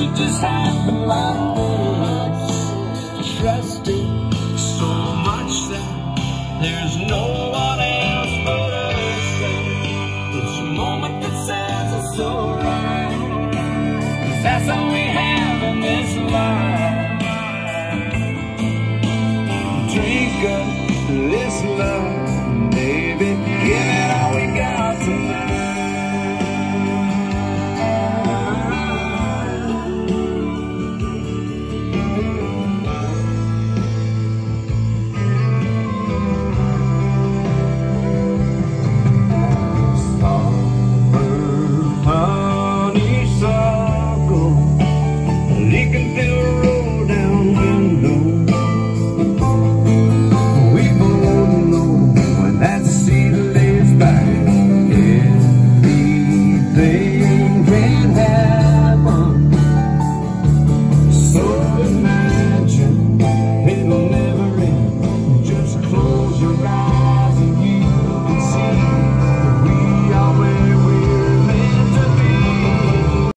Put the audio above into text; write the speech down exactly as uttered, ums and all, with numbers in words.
it just happened like this. Trusting so much that there's no one else but us. It's a moment that says it's so right, 'cause that's all we have in this life. Drink up this love, baby, give it all we got tonight. Leaking through a roll down window. We both know when that seat lays back, everything